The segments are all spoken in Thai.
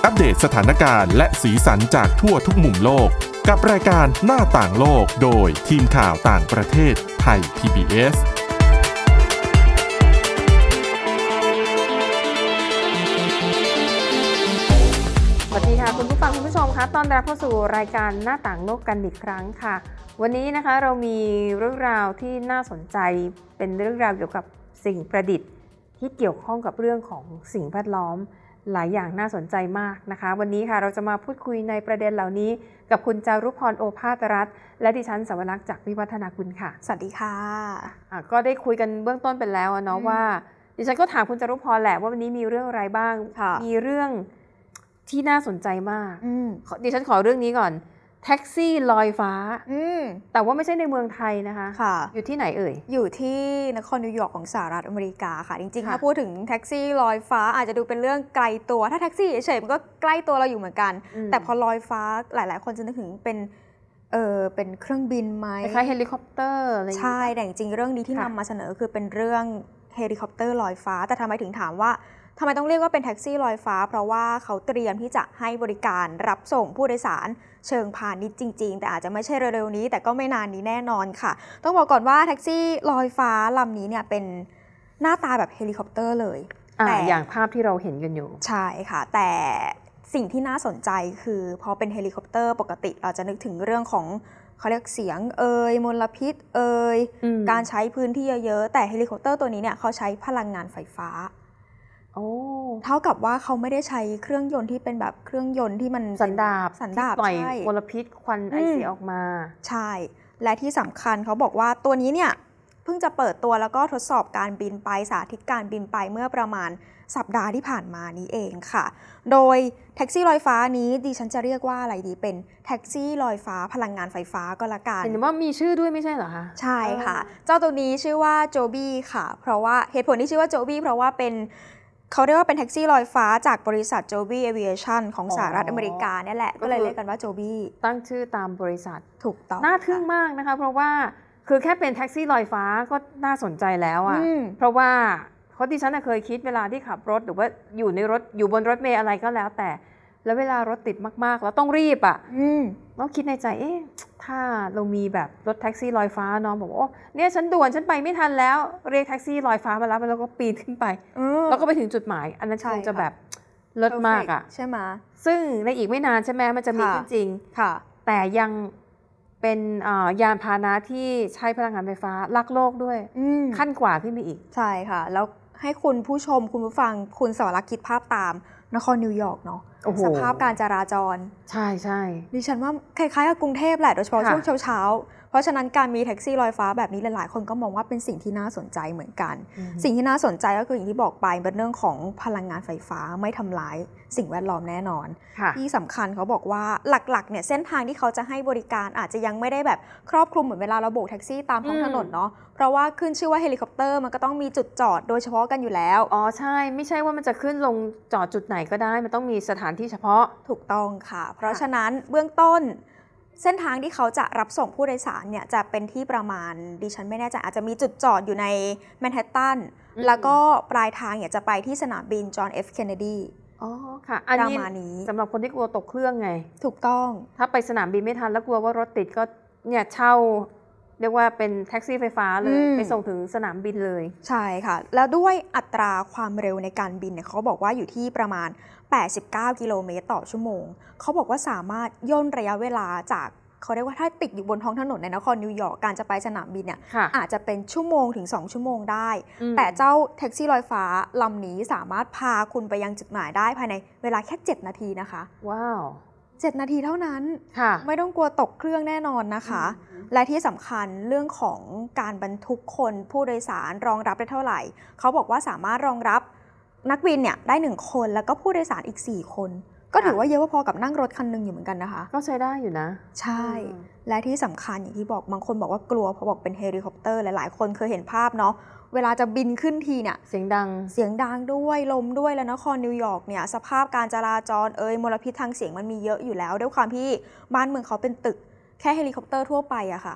อัปเดตสถานการณ์และสีสันจากทั่วทุกมุมโลกกับรายการหน้าต่างโลกโดยทีมข่าวต่างประเทศไทย PBS สวัสดีค่ะคุณผู้ฟังคุณผู้ชมคะต้อนรับเข้าสู่รายการหน้าต่างโลกกันอีกครั้งค่ะวันนี้นะคะเรามีเรื่องราวที่น่าสนใจเป็นเรื่องราวเกี่ยวกับสิ่งประดิษฐ์ที่เกี่ยวข้องกับเรื่องของสิ่งแวดล้อมหลายอย่างน่าสนใจมากนะคะวันนี้ค่ะเราจะมาพูดคุยในประเด็นเหล่านี้กับคุณจารุพรโอภาสรัตน์และดิฉันสวรักษ์จากวิวัฒนาคุณค่ะสวัสดีค่ะก็ได้คุยกันเบื้องต้นไปแล้วเนาะว่าดิฉันก็ถามคุณจารุพรแหละว่าวันนี้มีเรื่องอะไรบ้างมีเรื่องที่น่าสนใจมากดิฉันขอเรื่องนี้ก่อนแท็กซี่ลอยฟ้าแต่ว่าไม่ใช่ในเมืองไทยนะคะอยู่ที่ไหนเอ่ยอยู่ที่นครนิวยอร์กของสหรัฐอเมริกาค่ะจริงๆถ้าพูดถึงแท็กซี่ลอยฟ้าอาจจะดูเป็นเรื่องไกลตัวถ้าแท็กซี่เฉยๆมันก็ใกล้ตัวเราอยู่เหมือนกันแต่พอลอยฟ้าหลายๆคนจะนึกถึงเป็นเครื่องบินไหมคล้ายเฮลิคอปเตอร์อะไรใช่แต่จริงๆเรื่องนี้ที่นำมาเสนอคือเป็นเรื่องเฮลิคอปเตอร์ลอยฟ้าแต่ทำไมถึงถามว่าทำไมต้องเรียกว่าเป็นแท็กซี่ลอยฟ้าเพราะว่าเขาเตรียมที่จะให้บริการรับส่งผู้โดยสารเชิงพาณิชย์จริงๆแต่อาจจะไม่ใช่เร็วๆนี้แต่ก็ไม่นานนี้แน่นอนค่ะต้องบอกก่อนว่าแท็กซี่ลอยฟ้าลำนี้เนี่ยเป็นหน้าตาแบบเฮลิคอปเตอร์เลยแต่อย่างภาพที่เราเห็นกันอยู่ใช่ค่ะแต่สิ่งที่น่าสนใจคือพอเป็นเฮลิคอปเตอร์ปกติเราจะนึกถึงเรื่องของเขาเรียกเสียงมลพิษการใช้พื้นที่เยอะๆแต่เฮลิคอปเตอร์ตัวนี้เนี่ยเขาใช้พลังงานไฟฟ้าเท่ากับว่าเขาไม่ได้ใช้เครื่องยนต์ที่เป็นแบบเครื่องยนต์ที่มันสันดาปปล่อยมลพิษควันไอเสียออกมาใช่และที่สำคัญเขาบอกว่าตัวนี้เนี่ยเพิ่งจะเปิดตัวแล้วก็ทดสอบการบินไปสาธิตการบินไปเมื่อประมาณสัปดาห์ที่ผ่านมานี้เองค่ะโดยแท็กซี่ลอยฟ้านี้ดิฉันจะเรียกว่าอะไรดีเป็นแท็กซี่ลอยฟ้าพลังงานไฟฟ้าก็แล้วกันเห็นว่ามีชื่อด้วยไม่ใช่เหรอคะใช่ค่ะเจ้าตัวนี้ชื่อว่าโจบี้ค่ะเพราะว่าเหตุผลที่ชื่อว่าโจบี้เพราะว่าเป็นเขาเรียกว่าเป็นแท็กซี่ลอยฟ้าจากบริษัท Joby Aviation ของสหรัฐอเมริกาเนี่ยแหละก็เลยเรียกกันว่า Joby ตั้งชื่อตามบริษัทถูกต้องน่าทึ่งมากนะคะเพราะว่าคือแค่เป็นแท็กซี่ลอยฟ้าก็น่าสนใจแล้วอ่ะเพราะว่าดิฉันเคยคิดเวลาที่ขับรถหรือว่าอยู่ในรถอยู่บนรถเมล์อะไรก็แล้วแต่แล้วเวลารถติดมากๆแล้วต้องรีบอ่ะต้องคิดในใจถ้าเรามีแบบรถแท็กซี่ลอยฟ้าน้องบอกว่าเนี่ยฉันด่วนฉันไปไม่ทันแล้วเรียกแท็กซี่ลอยฟ้ามารับแล้วก็ปีนขึ้นไปแล้วก็ไปถึงจุดหมายอันนั้นคงจะแบบเลิศมากอ่ะใช่ไหมซึ่งในอีกไม่นานใช่ไหมมันจะมีขึ้นจริงค่ะแต่ยังเป็นยานพาหนะที่ใช้พลังงานไฟฟ้ารักโลกด้วยขั้นกว่าขึ้นไปอีกใช่ค่ะแล้วให้คุณผู้ชมคุณผู้ฟังคุณสวรักษ์คิดภาพตามนครนิวยอร์กเนาะสภาพการจราจรใช่ใช่ดิฉันว่าคล้ายๆกับกรุงเทพแหละโดยเฉพาะช่วงเช้าเพราะฉะนั้นการมีแท็กซี่ลอยฟ้าแบบนี้หลายๆคนก็มองว่าเป็นสิ่งที่น่าสนใจเหมือนกันสิ่งที่น่าสนใจก็คืออย่างที่บอกไปเป็นเรื่องของพลังงานไฟฟ้าไม่ทำลายสิ่งแวดล้อมแน่นอนที่สำคัญเขาบอกว่าหลักๆเนี่ยเส้นทางที่เขาจะให้บริการอาจจะยังไม่ได้แบบครอบคลุมเหมือนเวลาเราโบกแท็กซี่ตามท้องถนนเนาะเพราะว่าขึ้นชื่อว่าเฮลิคอปเตอร์มันก็ต้องมีจุดจอดโดยเฉพาะกันอยู่แล้วใช่ไม่ใช่ว่ามันจะขึ้นลงจอดจุดไหนก็ได้มันต้องมีสถานที่เฉพาะถูกต้องค่ะเพราะฉะนั้นเบื้องต้นเส้นทางที่เขาจะรับส่งผู้โดยสารเนี่ยจะเป็นที่ประมาณดิฉันไม่แน่ใจอาจจะมีจุดจอดอยู่ในแมนฮัตตันแล้วก็ปลายทางเนี่ยจะไปที่สนามบินจอห์น F. Kennedy ค่ะอันนี้สำหรับคนที่กลัวตกเครื่องไงถูกต้องถ้าไปสนามบินไม่ทันแล้วกลัวว่ารถติดก็เนี่ยเช่าเรียกว่าเป็นแท็กซี่ไฟฟ้าเลยไปส่งถึงสนามบินเลยใช่ค่ะแล้วด้วยอัตราความเร็วในการบินเนี่ยเขาบอกว่าอยู่ที่ประมาณ89 กิโลเมตรต่อชั่วโมงเขาบอกว่าสามารถย่นระยะเวลาจากเขาเรียกว่าถ้าติดอยู่บนท้องถนนในนครนิวยอร์กการจะไปสนามบินเนี่ยอาจจะเป็นชั่วโมงถึง2 ชั่วโมงได้แต่เจ้าแท็กซี่ลอยฟ้าลำนี้สามารถพาคุณไปยังจุดหมายได้ภายในเวลาแค่7 นาทีนะคะว้าว 7 นาทีเท่านั้นไม่ต้องกลัวตกเครื่องแน่นอนนะคะและที่สำคัญเรื่องของการบรรทุกคนผู้โดยสารรองรับได้เท่าไหร่เขาบอกว่าสามารถรองรับนักบินเนี่ยได้1 คนแล้วก็ผู้โดยสารอีก4 คนก็ถือว่าเยอะพอกับนั่งรถคันนึงอยู่เหมือนกันนะคะก็ใช้ได้อยู่นะใช่และที่สำคัญอย่างที่บอกบางคนบอกว่ากลัวเพราะบอกเป็นเฮลิคอปเตอร์หลายๆคนเคยเห็นภาพเนาะเวลาจะบินขึ้นทีเนี่ยเสียงดังด้วยลมด้วยแล้วนครนิวยอร์กเนี่ยสภาพการจราจรมลพิษทางเสียงมันมีเยอะอยู่แล้วด้วยความที่บ้านเมืองเขาเป็นตึกแค่เฮลิคอปเตอร์ทั่วไปอะค่ะ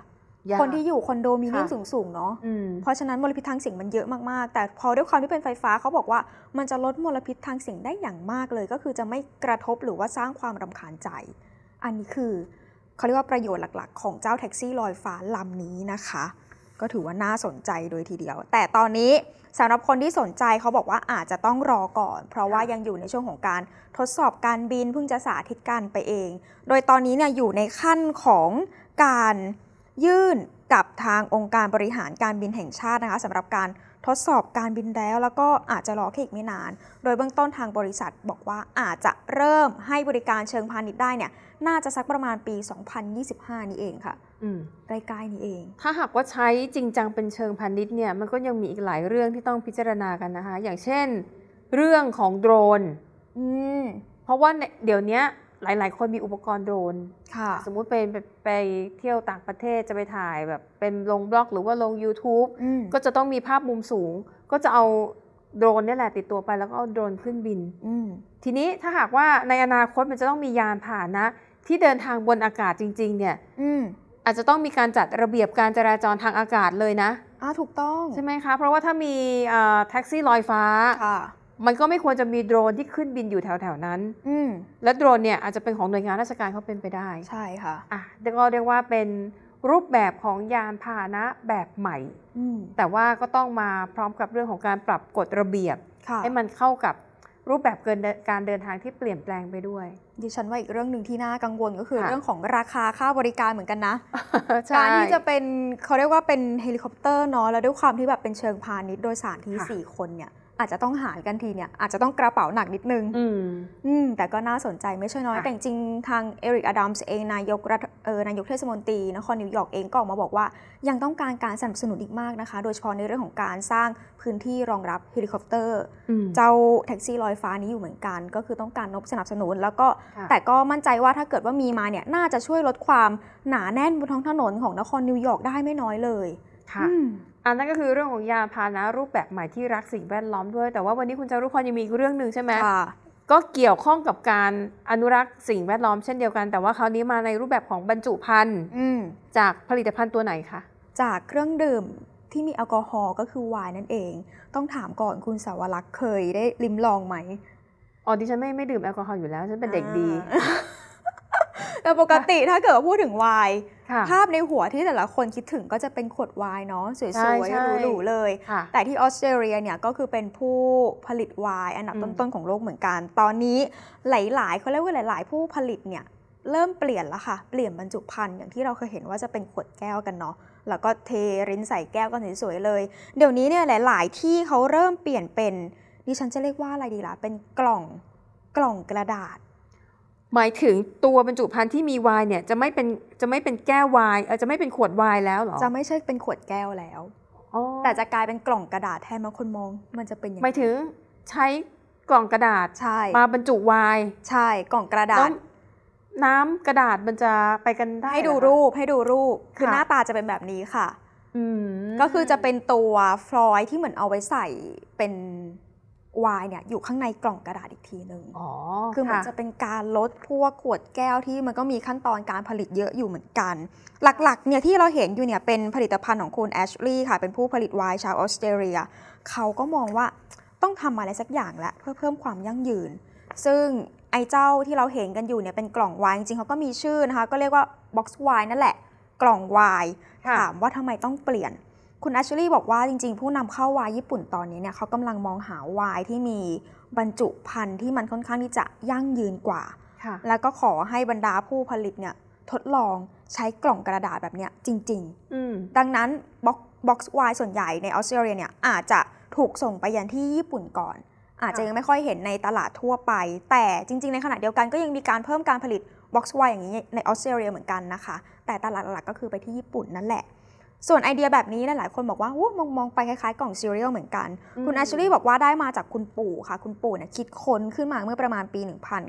คนที่อยู่คอนโดมิเนียมสูงๆเนาะเพราะฉะนั้นมลพิษทางเสียงมันเยอะมากๆแต่พอด้วยความที่เป็นไฟฟ้าเขาบอกว่ามันจะลดมลพิษทางเสียงได้อย่างมากเลยก็คือจะไม่กระทบหรือว่าสร้างความรำคาญใจอันนี้คือเขาเรียกว่าประโยชน์หลักๆของเจ้าแท็กซี่ลอยฟ้าลำนี้นะคะก็ถือว่าน่าสนใจโดยทีเดียวแต่ตอนนี้สำหรับคนที่สนใจเขาบอกว่าอาจจะต้องรอก่อนเพราะว่ายังอยู่ในช่วงของการทดสอบการบินเพิ่งจะสาธิตกันไปเองโดยตอนนี้เนี่ยอยู่ในขั้นของการยื่นกับทางองค์การบริหารการบินแห่งชาตินะคะสำหรับการทดสอบการบินแล้วก็อาจจะรอแค่อีกไม่นานโดยเบื้องต้นทางบริษัทบอกว่าอาจจะเริ่มให้บริการเชิงพาณิชย์ได้เนี่ยน่าจะสักประมาณปี 2025 นี่เองค่ะใกล้ๆนี่เองถ้าหากว่าใช้จริงจังเป็นเชิงพาณิชย์เนี่ยมันก็ยังมีอีกหลายเรื่องที่ต้องพิจารณากันนะคะอย่างเช่นเรื่องของโดรนเพราะว่าเดี๋ยวนี้หลายๆคนมีอุปกรณ์โดรนสมมุติไปเที่ยวต่างประเทศจะไปถ่ายแบบเป็นลงบล็อกหรือว่าลง YouTube ก็จะต้องมีภาพมุมสูงก็จะเอาโดรนนี่แหละติดตัวไปแล้วก็เอาโดรนขึ้นบินทีนี้ถ้าหากว่าในอนาคตมันจะต้องมียานพาหนะที่เดินทางบนอากาศจริงๆเนี่ยอาจจะต้องมีการจัดระเบียบการจราจรทางอากาศเลยนะถูกต้องใช่ไหมคะเพราะว่าถ้ามีแท็กซี่ลอยฟ้ามันก็ไม่ควรจะมีโดรนที่ขึ้นบินอยู่แถวๆนั้นและโดรนเนี่ยอาจจะเป็นของหน่วยงานราชการเขาเป็นไปได้ใช่ค่ะก็เรียกว่าเป็นรูปแบบของยานพาหนะแบบใหม่แต่ว่าก็ต้องมาพร้อมกับเรื่องของการปรับกฎระเบียบให้มันเข้ากับรูปแบบการเดินทางที่เปลี่ยนแปลงไปด้วยดิฉันว่าอีกเรื่องหนึ่งที่น่ากังวลก็คือเรื่องของราคาค่าบริการเหมือนกันนะ การที่จะเป็นเขาเรียกว่าเป็นเฮลิคอปเตอร์เนาะแล้วด้วยความที่แบบเป็นเชิงพาณิชย์โดยสารที่4คนเนี่ยอาจจะต้องหารกันทีเนี่ยอาจจะต้องกระเป๋าหนักนิดนึงแต่ก็น่าสนใจไม่ใช่น้อยแต่จริงทางเอริกอดัมส์เองนายกเทศมนตรีนครนิวยอร์กเองก็ออกมาบอกว่ายังต้องการสนับสนุนอีกมากนะคะโดยเฉพาะในเรื่องของการสร้างพื้นที่รองรับเฮลิคอปเตอร์เจ้าแท็กซี่ลอยฟ้านี้อยู่เหมือนกันก็คือต้องการสนับสนุนแล้วก็แต่ก็มั่นใจว่าถ้าเกิดว่ามีมาเนี่ยน่าจะช่วยลดความหนาแน่นบนท้องถนนของนครนิวยอร์กได้ไม่น้อยเลยค่ะอันนั้นก็คือเรื่องของยานพาหนะรูปแบบใหม่ที่รักสิ่งแวดล้อมด้วยแต่ว่าวันนี้คุณจารุพรยังมีอีกเรื่องหนึ่งใช่ไหมก็เกี่ยวข้องกับการอนุรักษ์สิ่งแวดล้อมเช่นเดียวกันแต่ว่าคราวนี้มาในรูปแบบของบรรจุภัณฑ์จากผลิตภัณฑ์ตัวไหนคะจากเครื่องดื่มที่มีแอลกอฮอล์ก็คือไวน์นั่นเองต้องถามก่อนคุณสาวรักษ์เคยได้ลิ้มลองไหมดิฉันไม่ดื่มแอลกอฮอล์อยู่แล้วฉันเป็นเด็กดีแต่ปกติถ้าเกิดว่าพูดถึงไวน์ภาพในหัวที่แต่ละคนคิดถึงก็จะเป็นขวดไวน์เนาะสวยๆหรูๆเลยแต่ที่ออสเตรเลียเนี่ยก็คือเป็นผู้ผลิตไวน์อันดับต้นๆของโลกเหมือนกันตอนนี้หลายๆเขาเรียกว่าหลายๆผู้ผลิตเนี่ยเริ่มเปลี่ยนแล้วค่ะเปลี่ยนบรรจุภัณฑ์อย่างที่เราเคยเห็นว่าจะเป็นขวดแก้วกันเนาะแล้วก็เทรินใส่แก้วกันสวยๆเลยเดี๋ยวนี้เนี่ยหลายๆที่เขาเริ่มเปลี่ยนเป็นดิฉันจะเรียกว่าอะไรดีล่ะเป็นกล่องกระดาษหมายถึงตัวบรรจุภัณฑ์ที่มีไวน์เนี่ยจะไม่เป็นแก้วไวน์จะไม่เป็นขวดไวน์แล้วหรอจะไม่ใช่เป็นขวดแก้วแล้วแต่จะกลายเป็นกล่องกระดาษแทนบางคนมองมันจะเป็นอย่างหมายถึงใช้กล่องกระดาษมาบรรจุไวน์ใช่กล่องกระดาษน้ำกระดาษมันจะไปกันได้ให้ดูรูปคือหน้าตาจะเป็นแบบนี้ค่ะก็คือจะเป็นตัวฟลอยด์ที่เหมือนเอาไว้ใส่เป็นไวน์เนี่ยอยู่ข้างในกล่องกระดาษอีกทีนึงคือมันจะเป็นการลดพวกขวดแก้วที่มันก็มีขั้นตอนการผลิตเยอะอยู่เหมือนกันหลักๆเนี่ยที่เราเห็นอยู่เนี่ยเป็นผลิตภัณฑ์ของคุณแอชลีย์ค่ะเป็นผู้ผลิตไวน์ชาวออสเตรเลียเขาก็มองว่าต้องทำอะไรสักอย่างละเพื่อเพิ่มความยั่งยืนซึ่งไอ้เจ้าที่เราเห็นกันอยู่เนี่ยเป็นกล่องไวน์จริงๆเขาก็มีชื่อนะคะก็เรียกว่าบ็อกซ์ไวน์นั่นแหละกล่องไวน์ถามว่าทำไมต้องเปลี่ยนคุณแอชลีย์บอกว่าจริงๆผู้นำเข้าไวน์ญี่ปุ่นตอนนี้เนี่ยเขากำลังมองหาไวน์ที่มีบรรจุภัณฑ์ที่มันค่อนข้างที่จะยั่งยืนกว่าแล้วก็ขอให้บรรดาผู้ผลิตเนี่ยทดลองใช้กล่องกระดาษแบบนี้จริงๆดังนั้นบ็อกซ์ไวน์ส่วนใหญ่ในออสเตรเลียเนี่ยอาจจะถูกส่งไปยังที่ญี่ปุ่นก่อนอาจจะยังไม่ค่อยเห็นในตลาดทั่วไปแต่จริงๆในขณะเดียวกันก็ยังมีการเพิ่มการผลิตบ็อกซ์ไวน์อย่างนี้ในออสเตรเลียเหมือนกันนะคะแต่ตลาดหลักก็คือไปที่ญี่ปุ่นนั่นแหละส่วนไอเดียแบบนี้หลายๆคนบอกว่ามองไปคล้ายๆกล่องซีเรียลเหมือนกันคุณแอชลีย์บอกว่าได้มาจากคุณปู่ค่ะคุณปู่เนี่ยคิดค้นขึ้นมาเมื่อประมาณปี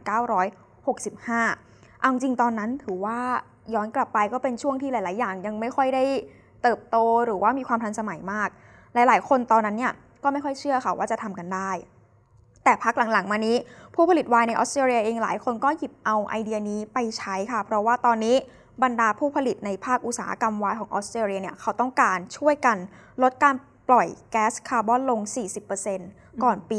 1965 เอาจริงตอนนั้นถือว่าย้อนกลับไปก็เป็นช่วงที่หลายๆอย่างยังไม่ค่อยได้เติบโตหรือว่ามีความทันสมัยมากหลายๆคนตอนนั้นเนี่ยก็ไม่ค่อยเชื่อค่ะว่าจะทำกันได้แต่พักหลังๆมานี้ผู้ผลิตไวน์ในออสเตรเลียเองหลายคนก็หยิบเอาไอเดียนี้ไปใช้ค่ะเพราะว่าตอนนี้บรรดาผู้ผลิตในภาคอุตสาหกรรมไวน์ของออสเตรเลียเนี่ยเขาต้องการช่วยกันลดการปล่อยแก๊สคาร์บอนลง 40% ก่อนปี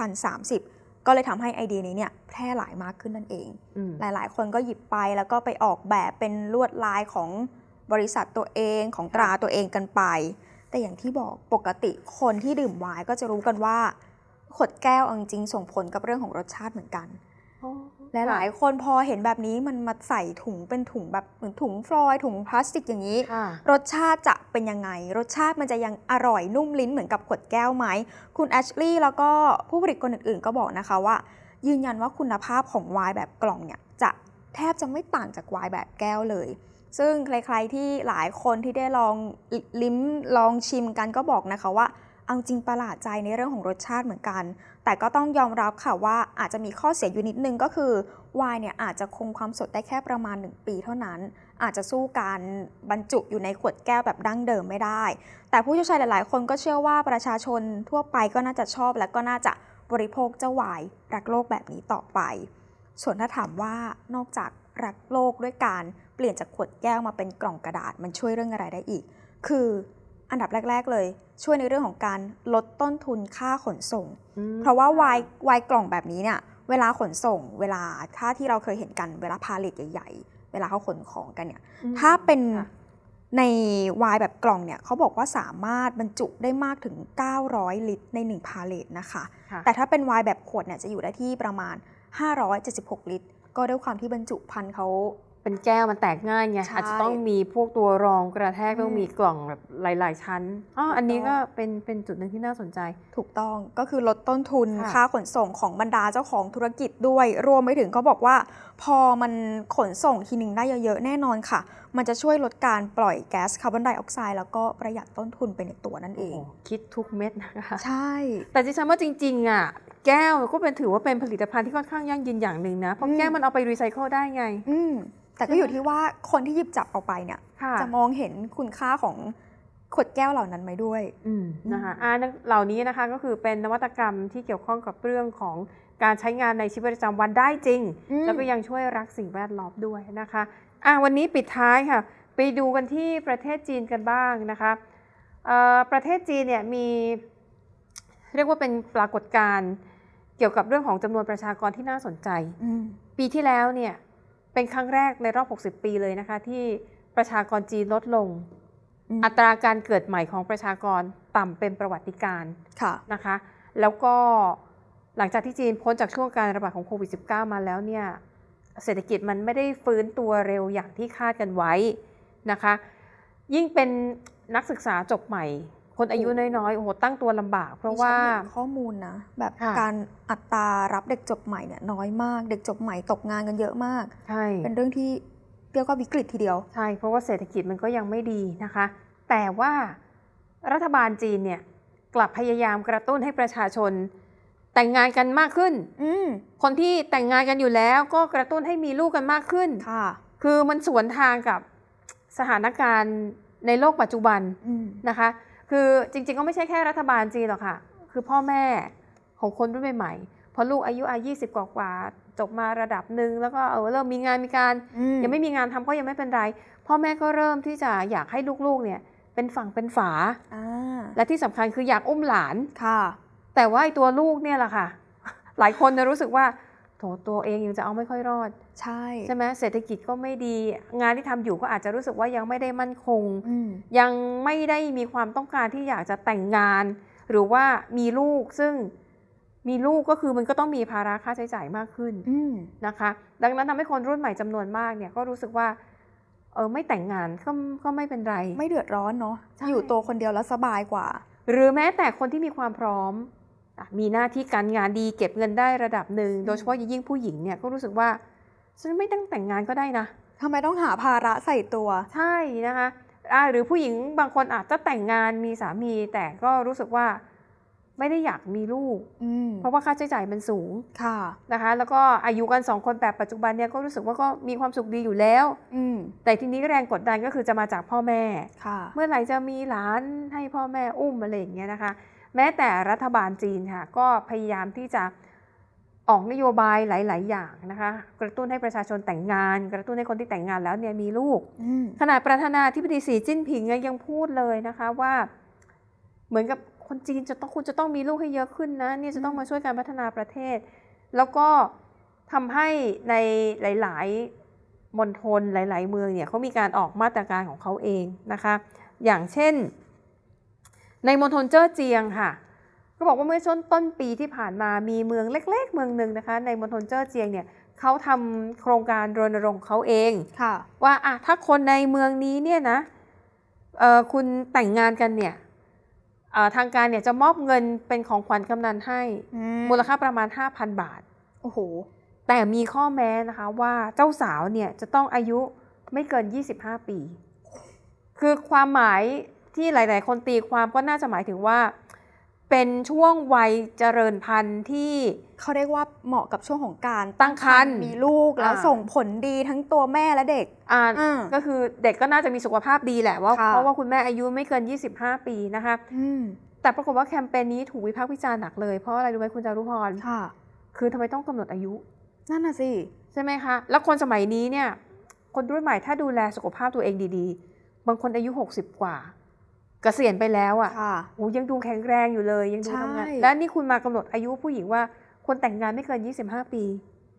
2030 ก็เลยทำให้ไอเดียนี้เนี่ยแพร่หลายมากขึ้นนั่นเองหลายๆคนก็หยิบไปแล้วก็ไปออกแบบเป็นลวดลายของบริษัทตัวเองของตราตัวเองกันไปแต่อย่างที่บอกปกติคนที่ดื่มไวน์ก็จะรู้กันว่าขวดแก้วจริงๆส่งผลกับเรื่องของรสชาติเหมือนกันและหลายคนพอเห็นแบบนี้มันมาใส่ถุงเป็นถุงแบบเหมือนถุงฟลอยด์ถุงพลาสติกอย่างนี้รสชาติจะเป็นยังไงรสชาติมันจะยังอร่อยนุ่มลิ้นเหมือนกับขวดแก้วไหมคุณแอชลีย์แล้วก็ผู้ผลิตคนอื่นๆก็บอกนะคะว่ายืนยันว่าคุณภาพของไวน์แบบกล่องเนี่ยจะแทบจะไม่ต่างจากไวน์แบบแก้วเลยซึ่งใครๆที่หลายคนที่ได้ลองลิ้มลองชิมกันก็บอกนะคะว่าเอาจริงประหลาดใจในเรื่องของรสชาติเหมือนกันแต่ก็ต้องยอมรับค่ะว่าอาจจะมีข้อเสียอยู่นิดนึงก็คือไวน์เนี่ยอาจจะคงความสดได้แค่ประมาณ1 ปีเท่านั้นอาจจะสู้การบรรจุอยู่ในขวดแก้วแบบดั้งเดิมไม่ได้แต่ผู้เชี่ยวชาญหลายๆคนก็เชื่อว่าประชาชนทั่วไปก็น่าจะชอบและก็น่าจะบริโภคเจ้าไวน์รักโลกแบบนี้ต่อไปส่วนถ้าถามว่านอกจากรักโลกด้วยการเปลี่ยนจากขวดแก้วมาเป็นกล่องกระดาษมันช่วยเรื่องอะไรได้อีกคืออันดับแรกๆเลยช่วยในเรื่องของการลดต้นทุนค่าขนส่งเพราะว่าไวน์กล่องแบบนี้เนี่ยเวลาขนส่งเวลาถ้าที่เราเคยเห็นกันเวลาพาเลทใหญ่ๆเวลาเขาขนของกันเนี่ยถ้าเป็นในไวน์แบบกล่องเนี่ยเขาบอกว่าสามารถบรรจุได้มากถึง900 ลิตรใน1พาเลทนะคะแต่ถ้าเป็นไวน์แบบขวดเนี่ยจะอยู่ได้ที่ประมาณ576 ลิตรก็ด้วยความที่บรรจุภัณฑ์เขาเป็นแก้วมันแตกง่ายไงอาจจะต้องมีพวกตัวรองกระแทกต้องมีกล่องแบบหลายๆชั้นอันนี้ก็เป็นจุดหนึ่งที่น่าสนใจถูกต้องก็คือลดต้นทุนค่าขนส่งของบรรดาเจ้าของธุรกิจด้วยรวมไปถึงเขาบอกว่าพอมันขนส่งทีนึงได้เยอะๆแน่นอนค่ะมันจะช่วยลดการปล่อยแก๊สคาร์บอนไดออกไซด์แล้วก็ประหยัดต้นทุนไปในตัวนั่นเองคิดทุกเม็ดนะคะใช่แต่ดิฉันว่าจริงๆอ่ะแก้วก็ถือว่าเป็นผลิตภัณฑ์ที่ค่อนข้างยั่งยืนอย่างหนึ่งนะเพราะแก้วมันเอาไปรีไซเคิลได้ไงแต่ก็อยู่ที่ว่าคนที่หยิบจับเอาไปเนี่ยจะมองเห็นคุณค่าของขวดแก้วเหล่านั้นไหมด้วยนะคะเหล่านี้นะคะก็คือเป็นนวัตกรรมที่เกี่ยวข้องกับเรื่องของการใช้งานในชีวิตประจำวันได้จริงแล้วก็ยังช่วยรักสิ่งแวดล้อมด้วยนะคะวันนี้ปิดท้ายค่ะไปดูกันที่ประเทศจีนกันบ้างนะคะประเทศจีนเนี่ยมีเรียกว่าเป็นปรากฏการณ์เกี่ยวกับเรื่องของจำนวนประชากรที่น่าสนใจปีที่แล้วเนี่ยเป็นครั้งแรกในรอบ60 ปีเลยนะคะที่ประชากรจีนลดลงอัตราการเกิดใหม่ของประชากรต่ำเป็นประวัติการณ์นะคะแล้วก็หลังจากที่จีนพ้นจากช่วงการระบาดของโควิด -19 มาแล้วเนี่ยเศรษฐกิจมันไม่ได้ฟื้นตัวเร็วอย่างที่คาดกันไว้นะคะยิ่งเป็นนักศึกษาจบใหม่คนอายุน้อยๆโอ้โหตั้งตัวลำบากเพราะว่าข้อมูลนะแบบการอัตรารับเด็กจบใหม่เนี่ยน้อยมากเด็กจบใหม่ตกงานกันเยอะมากใช่เป็นเรื่องที่เรียกว่าวิกฤตทีเดียวใช่เพราะว่าเศรษฐกิจมันก็ยังไม่ดีนะคะแต่ว่ารัฐบาลจีนเนี่ยกลับพยายามกระตุ้นให้ประชาชนแต่งงานกันมากขึ้นคนที่แต่งงานกันอยู่แล้วก็กระตุ้นให้มีลูกกันมากขึ้นคือมันสวนทางกับสถานการณ์ในโลกปัจจุบันนะคะคือจริงๆก็ไม่ใช่แค่รัฐบาลจีนหรอกค่ะคือพ่อแม่ของคนรุ่นใหม่ๆพอลูกอายุ20 กว่าจบมาระดับหนึ่งแล้วก็เริ่มมีงานมีการยังไม่มีงานทำก็ยังไม่เป็นไรพ่อแม่ก็เริ่มที่จะอยากให้ลูกๆเนี่ยเป็นฝั่งเป็นฝาและที่สำคัญคืออยากอุ้มหลานค่ะแต่ว่าไอ้ตัวลูกเนี่ยแหละค่ะหลายคนรู้สึกว่าโถตัวเองยังจะเอาไม่ค่อยรอดใช่ไหมเศรษฐกิจก็ไม่ดีงานที่ทำอยู่ก็อาจจะรู้สึกว่ายังไม่ได้มั่นคงยังไม่ได้มีความต้องการที่อยากจะแต่งงานหรือว่ามีลูกซึ่งมีลูกก็คือมันก็ต้องมีภาระค่าใช้จ่ายมากขึ้นนะคะดังนั้นทำให้คนรุ่นใหม่จำนวนมากเนี่ยก็รู้สึกว่าไม่แต่งงานก็ไม่เป็นไรไม่เดือดร้อนเนาะอยู่ตัวคนเดียวแล้วสบายกว่าหรือแม้แต่คนที่มีความพร้อมมีหน้าที่การงานดีเก็บเงินได้ระดับหนึ่งโดยเฉพาะยิ่งผู้หญิงเนี่ยก็รู้สึกว่าฉันไม่ต้องแต่งงานก็ได้นะทำไมต้องหาภาระใส่ตัวใช่นะคะหรือผู้หญิงบางคนอาจจะแต่งงานมีสามีแต่ก็รู้สึกว่าไม่ได้อยากมีลูกเพราะว่าค่าใช้จ่ายมันสูงนะคะแล้วก็อายุกัน2 คนแบบปัจจุบันเนี่ยก็รู้สึกว่าก็มีความสุขดีอยู่แล้วแต่ทีนี้แรงกดดันก็คือจะมาจากพ่อแม่เมื่อไหร่จะมีหลานให้พ่อแม่อุ้มอะไรอย่างเงี้ยนะคะแม้แต่รัฐบาลจีนค่ะก็พยายามที่จะออกนโยบายหลายๆอย่างนะคะกระตุ้นให้ประชาชนแต่งงานกระตุ้นให้คนที่แต่งงานแล้วเนี่ยมีลูกขณะประธานาธิบดีสีจิ้นผิงยังพูดเลยนะคะว่าเหมือนกับคนจีนคุณจะต้องมีลูกให้เยอะขึ้นนะเนี่ยจะต้องมาช่วยการพัฒนาประเทศแล้วก็ทำให้ในหลายๆมณฑลหลายๆเมืองเนี่ยเขามีการออกมาตรการของเขาเองนะคะอย่างเช่นในมณฑลเจ้อเจียงค่ะก็บอกว่าเมื่อช่วงต้นปีที่ผ่านมามีเมืองเล็กๆเมืองหนึ่งนะคะในมณฑลเจ้อเจียงเนี่ยเขาทำโครงการรณรงค์เขาเองว่าถ้าคนในเมืองนี้เนี่ยนะคุณแต่งงานกันเนี่ยทางการเนี่ยจะมอบเงินเป็นของขวัญกำนันให้มูลค่าประมาณ 5,000 บาทโอ้โหแต่มีข้อแม้นะคะว่าเจ้าสาวเนี่ยจะต้องอายุไม่เกิน25 ปีคือความหมายที่หลายๆคนตีความก็น่าจะหมายถึงว่าเป็นช่วงวัยเจริญพันธุ์ที่เขาเรียกว่าเหมาะกับช่วงของการตั้งครรภ์มีลูกแล้วส่งผลดีทั้งตัวแม่และเด็กก็คือเด็กก็น่าจะมีสุขภาพดีแหละว่าเพราะว่าคุณแม่อายุไม่เกิน25 ปีนะคะแต่ปรากฏว่าแคมเปญนี้ถูกวิพากษ์วิจารณ์หนักเลยเพราะอะไรรู้ไหมคุณจารุพรคือทำไมต้องกำหนดอายุนั่นน่ะสิใช่ไหมคะแล้วคนสมัยนี้เนี่ยคนรุ่นใหม่ถ้าดูแลสุขภาพตัวเองดีๆบางคนอายุ60 กว่าเกษียณไปแล้วยังดูแข็งแรงอยู่เลยยังดูทำงานและนี่คุณมากำหนดอายุผู้หญิงว่าคนแต่งงานไม่เกิน25 ปี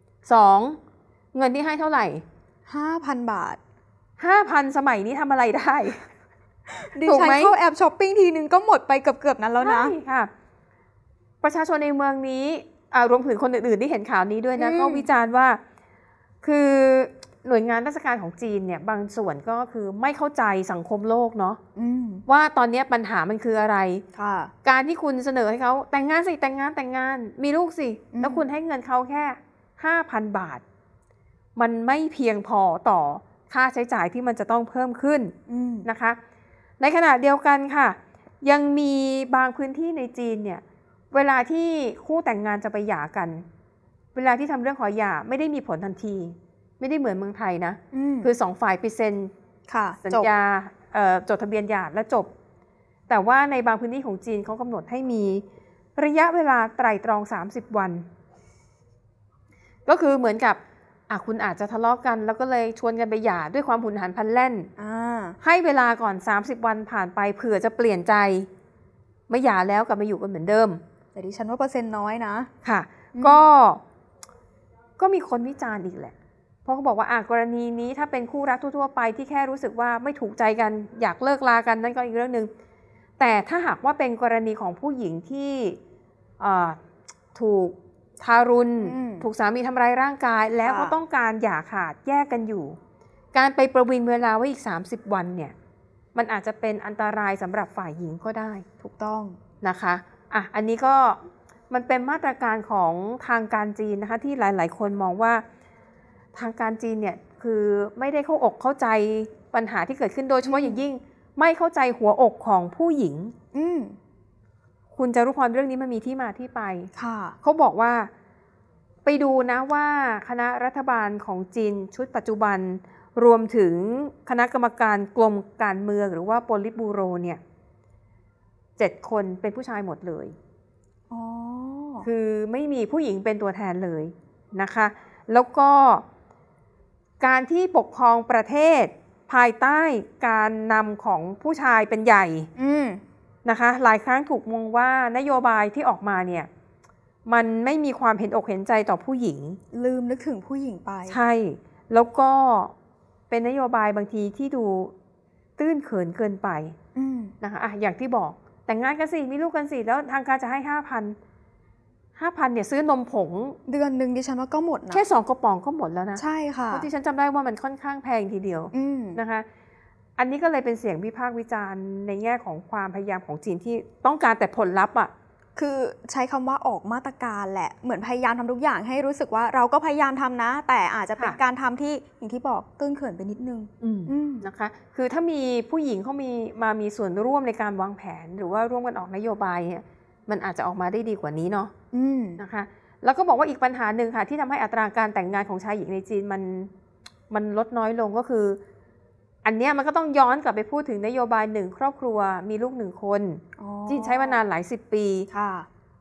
2เงินที่ให้เท่าไหร่ 5,000 บาท 5,000 สมัยนี้ทำอะไรได้ดิฉันเข้าแอปช้อปปิ้งทีนึงก็หมดไปเกือบนั้นแล้วนะใช่ค่ะประชาชนในเมืองนี้รวมถึงคนอื่นๆที่เห็นข่าวนี้ด้วยนะก็วิจารณ์ว่าคือหน่วยงานราชการของจีนเนี่ยบางส่วนก็คือไม่เข้าใจสังคมโลกเนาะว่าตอนนี้ปัญหามันคืออะไรการที่คุณเสนอให้เขาแต่งงานสิแต่งงานมีลูกสิแล้วคุณให้เงินเขาแค่ 5,000 บาทมันไม่เพียงพอต่อค่าใช้จ่ายที่มันจะต้องเพิ่มขึ้นนะคะในขณะเดียวกันค่ะยังมีบางพื้นที่ในจีนเนี่ยเวลาที่คู่แต่งงานจะไปหย่ากันเวลาที่ทำเรื่องขอหย่าไม่ได้มีผลทันทีไม่ได้เหมือนเมืองไทยนะคือ2 ฝ่ายไปเซ็นสัญญาจดทะเบียนหย่าและจบแต่ว่าในบางพื้นที่ของจีนเขากำหนดให้มีระยะเวลาไตร่ตรอง30 วันก็คือเหมือนกับคุณอาจจะทะเลาะกันแล้วก็เลยชวนกันไปหย่าด้วยความหุนหันพลันแล่นให้เวลาก่อน30 วันผ่านไปเผื่อจะเปลี่ยนใจไม่หย่าแล้วกลับมาอยู่กันเหมือนเดิมแต่ดิฉันว่าเปอร์เซ็นต์น้อยนะค่ะก็มีคนวิจารณ์อีกแหละเพราะเขาบอกว่ากรณีนี้ถ้าเป็นคู่รักทั่วๆไปที่แค่รู้สึกว่าไม่ถูกใจกันอยากเลิกลากันนั่นก็อีกเรื่องนึงแต่ถ้าหากว่าเป็นกรณีของผู้หญิงที่ถูกทารุณถูกสามีทำร้ายร่างกายแล้วเขาต้องการหย่าขาดแยกกันอยู่การไปประวิงเวลาไว้อีก30 วันเนี่ยมันอาจจะเป็นอันตรายสำหรับฝ่ายหญิงก็ได้ถูกต้องนะคะอันนี้ก็มันเป็นมาตรการของทางการจีนนะคะที่หลายๆคนมองว่าทางการจีนเนี่ยคือไม่ได้เข้าอกเข้าใจปัญหาที่เกิดขึ้นโดยเฉพาะอย่างยิ่งไม่เข้าใจหัวอกของผู้หญิงคุณจารุพรเรื่องนี้มันมีที่มาที่ไปเขาบอกว่าไปดูนะว่าคณะรัฐบาลของจีนชุดปัจจุบันรวมถึงคณะกรรมการกรมการเมืองหรือว่าโปลิตบูโรเนี่ย7 คนเป็นผู้ชายหมดเลยคือไม่มีผู้หญิงเป็นตัวแทนเลยนะคะแล้วก็การที่ปกครองประเทศภายใต้การนำของผู้ชายเป็นใหญ่นะคะหลายครั้งถูกมองว่านโยบายที่ออกมาเนี่ยมันไม่มีความเห็นอกเห็นใจต่อผู้หญิงลืมนึกถึงผู้หญิงไปใช่แล้วก็เป็นนโยบายบางทีที่ดูตื้นเขินเกินไปนะคะอย่างที่บอกแต่งงานกันสิมีลูกกันสิแล้วทางการจะให้ 5,000เนี่ยซื้อนมผงเดือนนึงดิฉันว่าก็หมดนะแค่2 กระป๋องก็หมดแล้วนะใช่ค่ะเพราะดิฉันจำได้ว่ามันค่อนข้างแพงทีเดียวนะคะอันนี้ก็เลยเป็นเสียงวิพากษ์วิจารณ์ในแง่ของความพยายามของจีนที่ต้องการแต่ผลลัพธ์คือใช้คำว่าออกมาตรการแหละเหมือนพยายามทำทุกอย่างให้รู้สึกว่าเราก็พยายามทำนะแต่อาจจะเป็นการทำที่อย่างที่บอกตื้นเขินไปนิดนึงนะคะคือถ้ามีผู้หญิงเขามีส่วนร่วมในการวางแผนหรือว่าร่วมกันออกนโยบายเนี่ยมันอาจจะออกมาได้ดีกว่านี้เนาะนะคะแล้วก็บอกว่าอีกปัญหาหนึ่งค่ะที่ทำให้อัตราการแต่งงานของชายหญิงในจีนมันลดน้อยลงก็คืออันเนี้ยมันก็ต้องย้อนกลับไปพูดถึงนโยบาย1 ครอบครัวมีลูก1 คนจีนใช้มานานหลาย10 ปี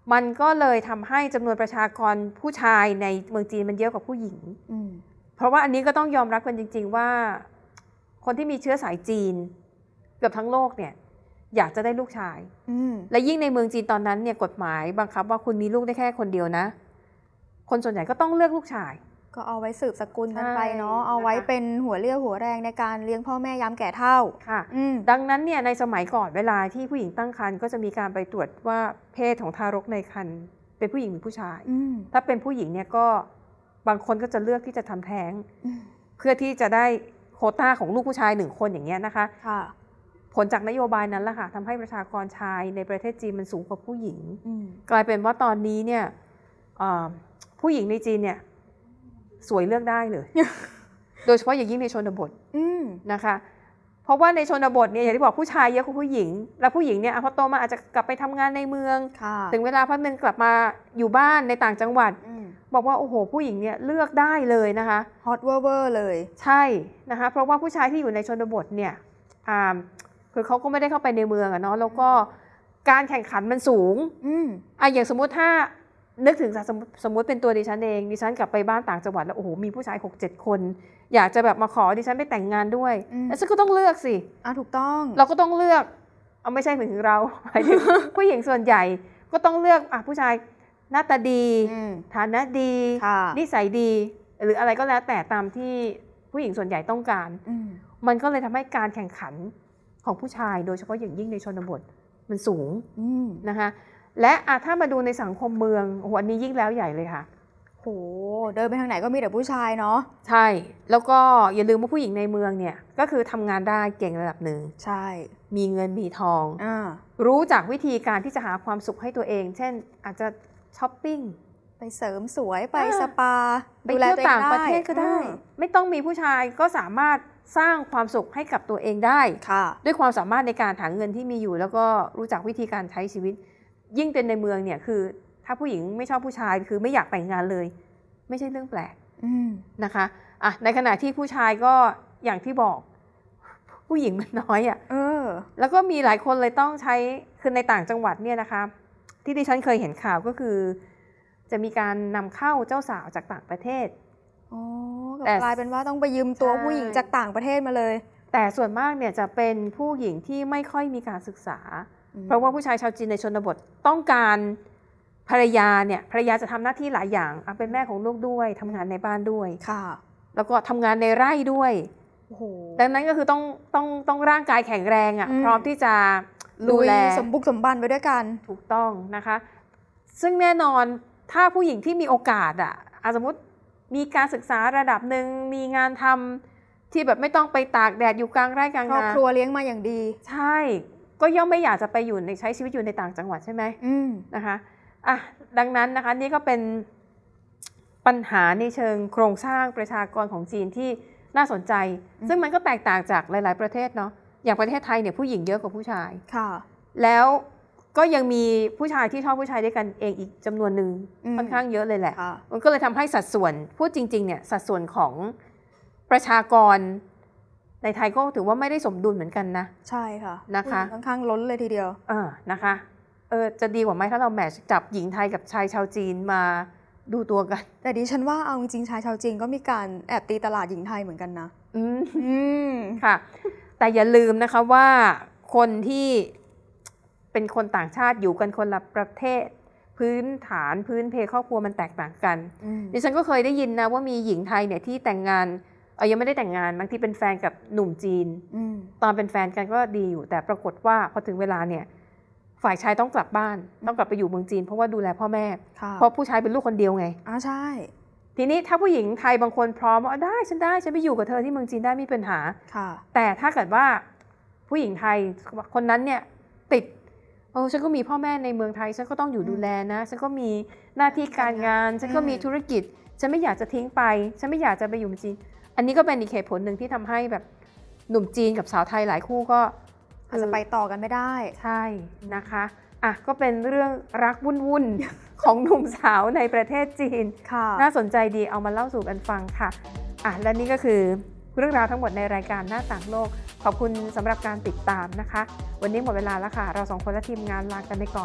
มันก็เลยทำให้จำนวนประชากรผู้ชายในเมืองจีนมันเยอะกว่าผู้หญิงเพราะว่าอันนี้ก็ต้องยอมรับกันจริงๆว่าคนที่มีเชื้อสายจีนเกือบทั้งโลกเนี่ยอยากจะได้ลูกชายและยิ่งในเมืองจีนตอนนั้นเนี่ยกฎหมายบังคับว่าคุณมีลูกได้แค่คนเดียวนะคนส่วนใหญ่ก็ต้องเลือกลูกชายก็เอาไว้สืบสกุลกันไปเนาะเอาไว้เป็นหัวเรี่ยวหัวแรงในการเลี้ยงพ่อแม่ยามแก่เฒ่าค่ะดังนั้นเนี่ยในสมัยก่อนเวลาที่ผู้หญิงตั้งครรภ์ก็จะมีการไปตรวจว่าเพศของทารกในครรภ์เป็นผู้หญิงหรือผู้ชายถ้าเป็นผู้หญิงเนี่ยก็บางคนก็จะเลือกที่จะทำแท้งเพื่อที่จะได้โควต้าของลูกผู้ชาย1 คนอย่างเงี้ยนะคะผลจากนโยบายนั้นแหละค่ะทำให้ประชากรชายในประเทศจีนมันสูงกว่าผู้หญิงกลายเป็นว่าตอนนี้เนี่ยผู้หญิงในจีนเนี่ยสวยเลือกได้เลย โดยเฉพาะอย่างยิ่งในชนบทนะคะเพราะว่าในชนบทเนี่ยอย่างที่บอกผู้ชายเยอะกว่าผู้หญิงแล้วผู้หญิงเนี่ยพอโตมาอาจจะกลับไปทำงานในเมืองถึงเวลาพักนึงกลับมาอยู่บ้านในต่างจังหวัดบอกว่าโอ้โหผู้หญิงเนี่ยเลือกได้เลยนะคะฮอตเวอร์เลยใช่นะคะเพราะว่าผู้ชายที่อยู่ในชนบทเนี่ยคือเขาก็ไม่ได้เข้าไปในเมืองอะเนาะแล้วก็การแข่งขันมันสูงอย่างสมมุติถ้านึกถึงสมมุติเป็นตัวดิฉันเองดิฉันกลับไปบ้านต่างจังหวัดแล้วโอ้โหมีผู้ชาย 6-7 คนอยากจะแบบมาขอดิฉันไปแต่งงานด้วยแล้วฉันก็ต้องเลือกสิถูกต้องเราก็ต้องเลือกไม่ใช่ถึงเราหมายถึงผู้หญิงส่วนใหญ่ก็ต้องเลือกผู้ชายหน้าตาดีฐานะดีนิสัยดีหรืออะไรก็แล้วแต่ตามที่ผู้หญิงส่วนใหญ่ต้องการมันก็เลยทำให้การแข่งขันของผู้ชายโดยเฉพาะอย่างยิ่งในชนบทมันสูงนะคะและถ้ามาดูในสังคมเมืองโอ้โหอันนี้ยิ่งแล้วใหญ่เลยค่ะโหเดินไปทางไหนก็มีแต่ผู้ชายเนาะใช่แล้วก็อย่าลืมว่าผู้หญิงในเมืองเนี่ยก็คือทำงานได้เก่งระดับหนึ่งใช่มีเงินมีทองรู้จักวิธีการที่จะหาความสุขให้ตัวเองเช่นอาจจะช้อปปิ้งไปเสริมสวยไปสปาไปเที่ยวต่างประเทศก็ได้ไม่ต้องมีผู้ชายก็สามารถสร้างความสุขให้กับตัวเองได้ด้วยความสามารถในการหาเงินที่มีอยู่แล้วก็รู้จักวิธีการใช้ชีวิตยิ่งเป็นในเมืองเนี่ยคือถ้าผู้หญิงไม่ชอบผู้ชายคือไม่อยากแต่งงานเลยไม่ใช่เรื่องแปลกนะคะในขณะที่ผู้ชายก็อย่างที่บอกผู้หญิงมันน้อยแล้วก็มีหลายคนเลยต้องใช้คือในต่างจังหวัดเนี่ยนะคะที่ดิฉันเคยเห็นข่าวก็คือจะมีการนำเข้าเจ้าสาวจากต่างประเทศแต่กลายเป็นว่าต้องไปยืมตัวผู้หญิงจากต่างประเทศมาเลยแต่ส่วนมากเนี่ยจะเป็นผู้หญิงที่ไม่ค่อยมีการศึกษาเพราะว่าผู้ชายชาวจีนในชนบทต้องการภรรยาจะทำหน้าที่หลายอย่างเป็นแม่ของลูกด้วยทำงานในบ้านด้วยแล้วก็ทำงานในไร่ด้วยดังนั้นก็คือต้องร่างกายแข็งแรงพร้อมที่จะดูแลสมบุกสมบันไปด้วยกันถูกต้องนะคะซึ่งแน่นอนถ้าผู้หญิงที่มีโอกาสสมมติมีการศึกษาระดับหนึ่งมีงานทำที่แบบไม่ต้องไปตากแดดอยู่กลางไร่กลางนาครอบครัวเลี้ยงมาอย่างดีใช่ก็ย่อมไม่อยากจะไปอยู่ในใช้ชีวิตอยู่ในต่างจังหวัดใช่ไหมนะคะดังนั้นนะคะนี่ก็เป็นปัญหาในเชิงโครงสร้างประชากรของจีนที่น่าสนใจซึ่งมันก็แตกต่างจากหลายๆประเทศเนาะอย่างประเทศไทยเนี่ยผู้หญิงเยอะกว่าผู้ชายแล้วก็ยังมีผู้ชายที่ชอบผู้ชายด้วยกันเองอีกจำนวนหนึ่งค่อนข้างเยอะเลยแหละมันก็เลยทำให้สัดส่วนพูดจริงๆเนี่ยสัดส่วนของประชากรในไทยก็ถือว่าไม่ได้สมดุลเหมือนกันนะใช่ค่ะนะคะค่อนข้างล้นเลยทีเดียวนะคะจะดีกว่าไหมถ้าเราแมทช์จับหญิงไทยกับชายชาวจีนมาดูตัวกันแต่ดิฉันว่าเอาจริงๆชายชาวจีนก็มีการแอบตีตลาดหญิงไทยเหมือนกันนะค่ะแต่อย่าลืมนะคะว่าคนที่เป็นคนต่างชาติอยู่กันคนละประเทศพื้นฐานพื้นเพครอบครัวมันแตกต่างกันดิฉันก็เคยได้ยินนะว่ามีหญิงไทยเนี่ยที่แต่งงานยังไม่ได้แต่งงานบางทีเป็นแฟนกับหนุ่มจีนตอนเป็นแฟนกันก็ดีอยู่แต่ปรากฏว่าพอถึงเวลาเนี่ยฝ่ายชายต้องกลับบ้านต้องกลับไปอยู่เมืองจีนเพราะว่าดูแลพ่อแม่เพราะผู้ชายเป็นลูกคนเดียวไงใช่ทีนี้ถ้าผู้หญิงไทยบางคนพร้อมว่าได้ฉันไปอยู่กับเธอที่เมืองจีนได้ไม่มีปัญหาแต่ถ้าเกิดว่าผู้หญิงไทยคนนั้นเนี่ยติดฉันก็มีพ่อแม่ในเมืองไทยฉันก็ต้องอยู่ดูแลนะฉันก็มีหน้าที่การงานฉันก็มีธุรกิจฉันไม่อยากจะทิ้งไปฉันไม่อยากจะไปอยู่เมืองจีนอันนี้ก็เป็นอีกเหตุผลหนึ่งที่ทำให้แบบหนุ่มจีนกับสาวไทยหลายคู่ก็อาจจะไปต่อกันไม่ได้ใช่นะคะก็เป็นเรื่องรักวุ่นๆ ของหนุ่มสาวในประเทศจีนน่าสนใจดีเอามาเล่าสู่กันฟังค่ะและนี่ก็คือเรื่องราวทั้งหมดในรายการหน้าต่างโลกขอบคุณสำหรับการติดตามนะคะวันนี้หมดเวลาแล้วค่ะเรา2คนและทีมงานลากันไปก่อน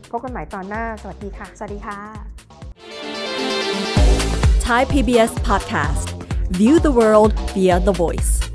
พบกันใหม่ตอนหน้าสวัสดีค่ะสวัสดีค่ะ Thai PBS Podcast View the world via the voice